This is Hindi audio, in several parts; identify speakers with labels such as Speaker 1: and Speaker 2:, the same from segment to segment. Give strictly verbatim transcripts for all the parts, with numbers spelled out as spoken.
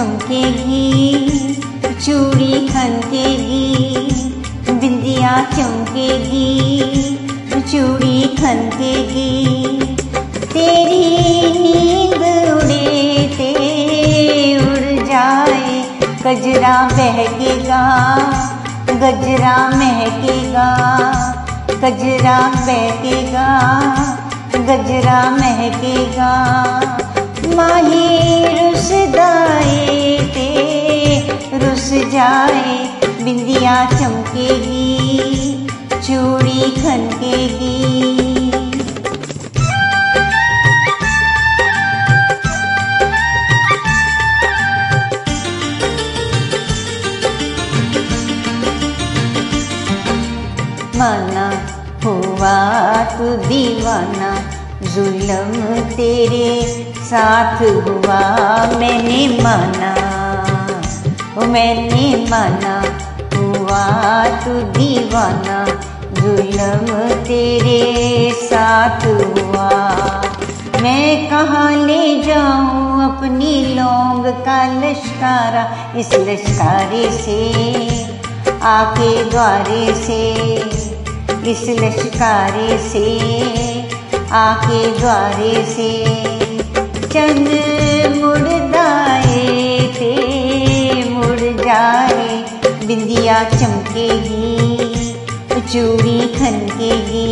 Speaker 1: चमकेगी, चूड़ी खनकेगी, बिंदिया चमकेगी, चूड़ी खनकेगी। तेरी नींद उड़े ते उड़ जाए, गजरा बहकेगा, गजरा महकेगा, गजरा बहकेगा, गजरा महकेगा। माही रुस दाए ते रुस जाए, बिंदिया चमकेगी, चूड़ी खनकेगी। माना हुआ तू दीवाना, जुल्म तेरे साथ हुआ, मैंने माना, ओ मैंने माना। हुआ तू दीवाना, जुल्म तेरे साथ हुआ। मैं कहाँ ले जाऊँ अपनी लौंग का लश्कारा, इस लश्कारे से आके द्वारे से, इस लश्कारे से आके द्वारे से। चंद मुड़दाए थे मुड़ जाए, बिंदिया चमकेगी, चूड़ी खनकेगी।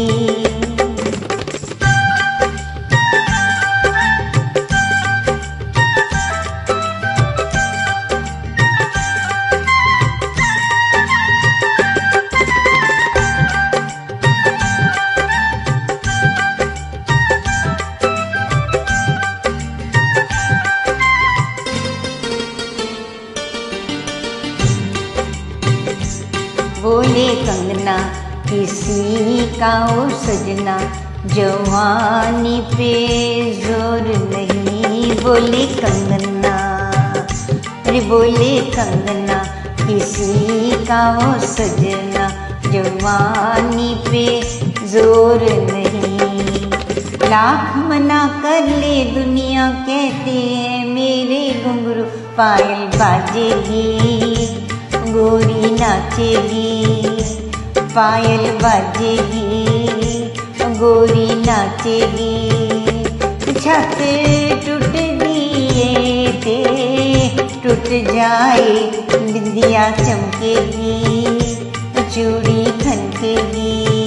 Speaker 1: बोले कंगना किसी का ओ सजना, जवानी पे जोर नहीं। बोले कंगना, अरे बोले कंगना किसी का ओ सजना, जवानी पे जोर नहीं। लाख मना कर ले दुनिया, कहते हैं मेरे घुंघरू पायल बाजेगी, गोरी नाचेगी, पायल बाजेगी, गोरी नाचेगी। छत टूट दिए ते टूट जाए, बिंदिया चमकेगी, चूड़ी खनकेगी।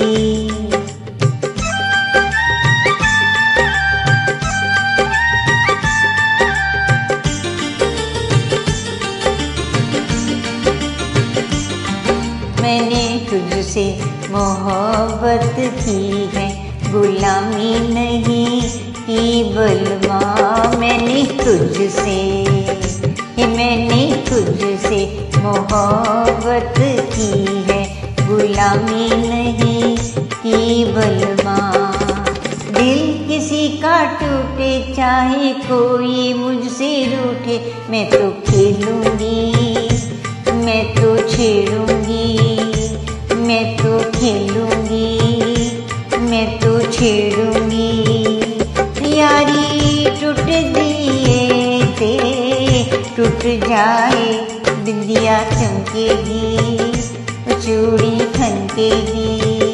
Speaker 1: मैंने तुझसे मोहब्बत की है, गुलामी नहीं की बलमा। मैंने तुझसे, मैंने तुझसे मोहब्बत की है, गुलामी नहीं की बलमा। दिल किसी का टूटे, चाहे कोई मुझसे रूठे, मैं तो खेलूंगी, मैं तो छेड़ूंगी, मैं तो खेलूंगी, मैं तो छेड़ूंगी। यारी टूट दिए ते टूट जाए, बिंदिया चमकेगी, चूड़ी खनकेगी।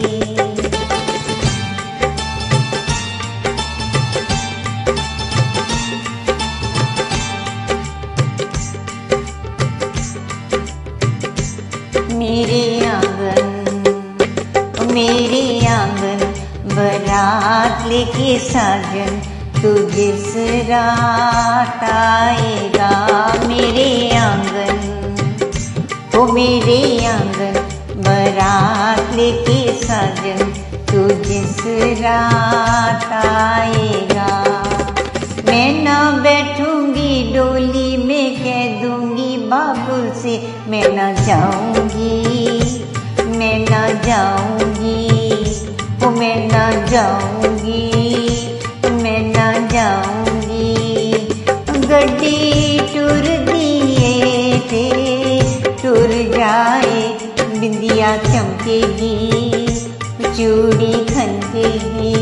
Speaker 1: मेरे आंगन, मेरे आंगन बारात लेके साजन, तू जिस रात आएगा। मेरे आंगन, ओ मेरे आंगन बारात लेके साजन, तू जिस रात आएगा। मैं ना बैठूंगी डोली में, कह दूंगी बाबुल से मैं ना जाऊंगी, मैं ना जाऊंगी, ओ मैं ना जाऊंगी, मैं ना जाऊंगी। गड्डी टूर दिए थे टूर जाए, बिंदिया चमकेगी, चूड़ी खनकेगी।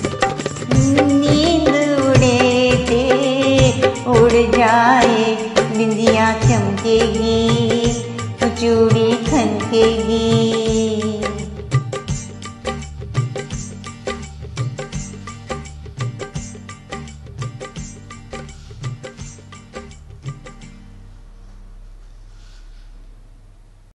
Speaker 1: नींद उड़े थे उड़ जाए, बिंदिया चमकेगी, चूड़ी खनकेगी,